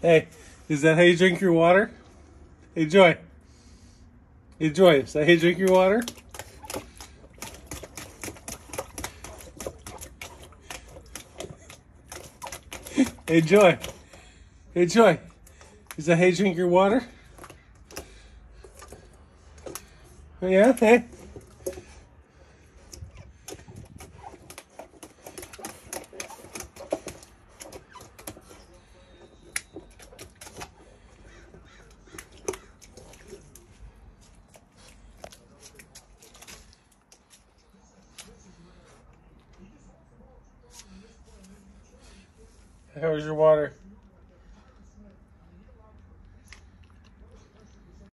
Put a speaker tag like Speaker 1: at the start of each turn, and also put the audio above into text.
Speaker 1: Hey, is that how you drink your water? Hey, Joy. Hey, Joy, is that how you drink your water? Hey, Joy. Hey, Joy, is that how you drink your water? Oh, yeah? Hey. How was your water?